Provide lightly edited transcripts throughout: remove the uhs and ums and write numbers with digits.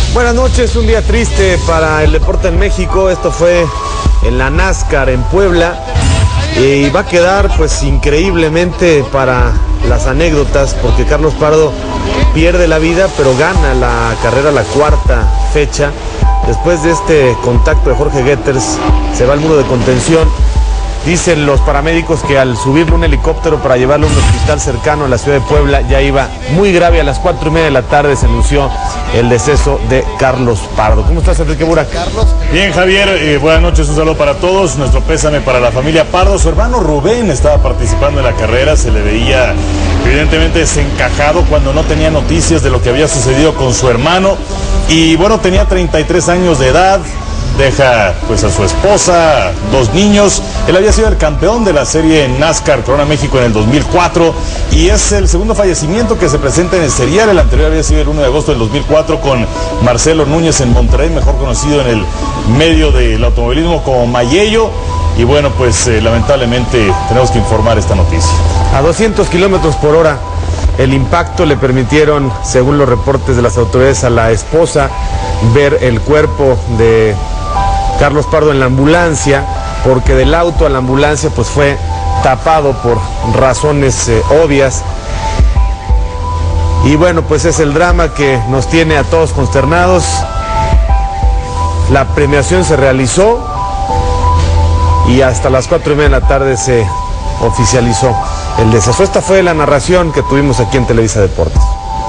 Buenas noches, un día triste para el deporte en México. Esto fue en la NASCAR en Puebla y va a quedar pues increíblemente para las anécdotas, porque Carlos Pardo pierde la vida pero gana la carrera, la cuarta fecha. Después de este contacto de Jorge Getters se va al muro de contención. Dicen los paramédicos que al subirle un helicóptero para llevarlo a un hospital cercano a la ciudad de Puebla ya iba muy grave. A las 4:30 de la tarde se anunció el deceso de Carlos Pardo. ¿Cómo estás, Enrique Burak? Bien, Javier, buenas noches, un saludo para todos. Nuestro pésame para la familia Pardo. Su hermano Rubén estaba participando en la carrera, se le veía evidentemente desencajado cuando no tenía noticias de lo que había sucedido con su hermano. Y bueno, tenía 33 años de edad. Deja pues a su esposa, 2 niños. Él había sido el campeón de la serie NASCAR Corona México en el 2004 y es el segundo fallecimiento que se presenta en el serial. El anterior había sido el 1 de agosto del 2004 con Marcelo Núñez en Monterrey, mejor conocido en el medio del automovilismo como Mayello. Y bueno, pues lamentablemente tenemos que informar esta noticia. A 200 kilómetros por hora. El impacto le permitieron, según los reportes de las autoridades, a la esposa ver el cuerpo de Carlos Pardo en la ambulancia, porque del auto a la ambulancia pues fue tapado por razones obvias. Y bueno, pues es el drama que nos tiene a todos consternados. La premiación se realizó y hasta las 4:30 de la tarde se oficializó el deceso. Esta fue la narración que tuvimos aquí en Televisa Deportes.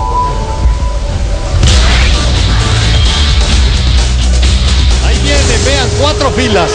Ahí vienen, vean, 4 filas.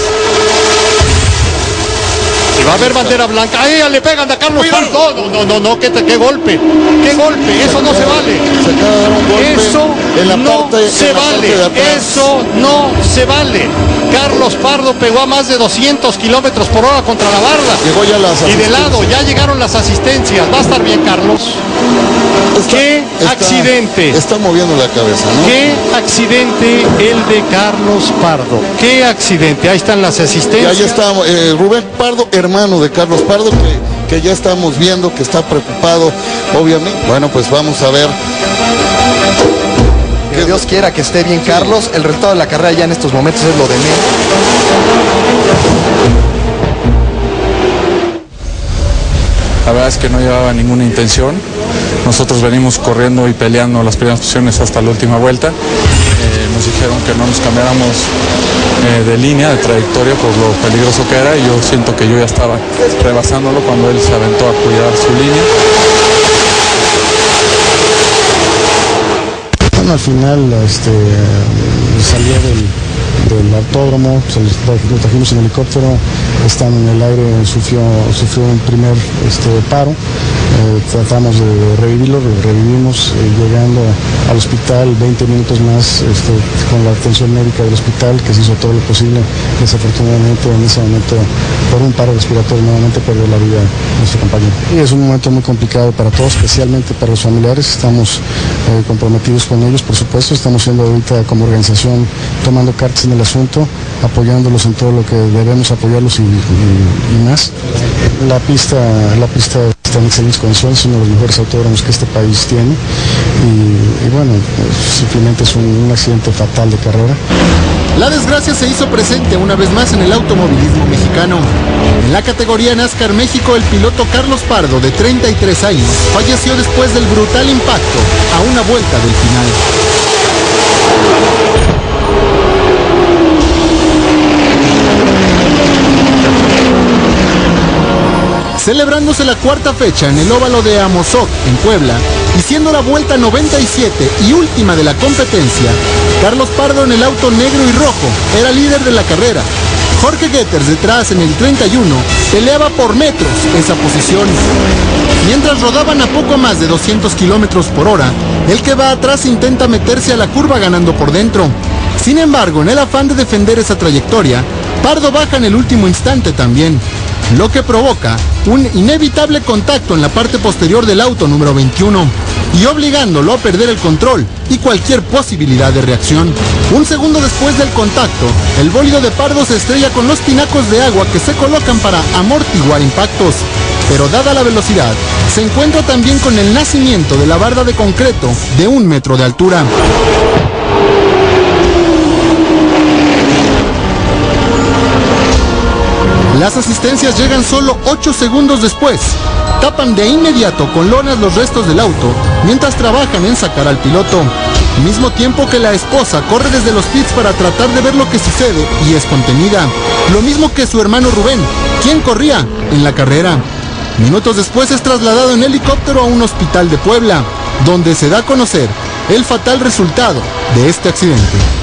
Y va a haber bandera blanca. ¡Ahí le pegan a Carlos Pardo! No, qué golpe. ¡Qué golpe! Eso no se vale. Se acaba de dar un golpe. Eso en la no parte, se vale. Eso no se vale. Carlos Pardo pegó a más de 200 kilómetros por hora contra la barda. Llegó ya las y de lado, ya llegaron las asistencias. Va a estar bien, Carlos. ¡Qué accidente! Está moviendo la cabeza, ¿no? ¡Qué accidente el de Carlos Pardo! ¡Qué accidente! Ahí están las asistencias. Y ahí está Rubén Pardo, hermano de Carlos Pardo, que ya estamos viendo que está preocupado, obviamente. Bueno, pues vamos a ver. Que Dios quiera que esté bien, Carlos. El resultado de la carrera ya en estos momentos es lo de menos. La verdad es que no llevaba ninguna intención. Nosotros venimos corriendo y peleando las primeras posiciones hasta la última vuelta. Nos dijeron que no nos cambiáramos de línea, de trayectoria, por lo peligroso que era, y yo siento que yo ya estaba rebasándolo cuando él se aventó a cuidar su línea. Bueno, al final salió del autódromo, lo trajimos en helicóptero, estando en el aire sufrió un primer paro. Tratamos de revivirlo, revivimos, llegando al hospital 20 minutos más con la atención médica del hospital, que se hizo todo lo posible. Desafortunadamente en ese momento, por un paro respiratorio, nuevamente perdió la vida nuestro compañero. Y es un momento muy complicado para todos, especialmente para los familiares. Estamos comprometidos con ellos, por supuesto. Estamos siendo ahorita como organización tomando cartas en el asunto, apoyándolos en todo lo que debemos apoyarlos y más. La pista está en excelentes condiciones, es uno de los mejores autódromos que este país tiene y bueno, simplemente es un accidente fatal de carrera. La desgracia se hizo presente una vez más en el automovilismo mexicano. En la categoría NASCAR México, el piloto Carlos Pardo, de 33 años, falleció después del brutal impacto a una vuelta del final. Celebrándose la cuarta fecha en el óvalo de Amozoc, en Puebla, y siendo la vuelta 97 y última de la competencia, Carlos Pardo, en el auto negro y rojo, era líder de la carrera. Jorge Getters, detrás en el 31, peleaba por metros esa posición. Mientras rodaban a poco más de 200 kilómetros por hora, el que va atrás intenta meterse a la curva ganando por dentro. Sin embargo, en el afán de defender esa trayectoria, Pardo baja en el último instante también, lo que provoca un inevitable contacto en la parte posterior del auto número 21 y obligándolo a perder el control y cualquier posibilidad de reacción. Un segundo después del contacto, el bólido de Pardo se estrella con los tinacos de agua que se colocan para amortiguar impactos, pero dada la velocidad, se encuentra también con el nacimiento de la barda de concreto de 1 metro de altura. Las asistencias llegan solo 8 segundos después. Tapan de inmediato con lonas los restos del auto mientras trabajan en sacar al piloto. Mismo tiempo que la esposa corre desde los pits para tratar de ver lo que sucede y es contenida. Lo mismo que su hermano Rubén, quien corría en la carrera. Minutos después es trasladado en helicóptero a un hospital de Puebla, donde se da a conocer el fatal resultado de este accidente.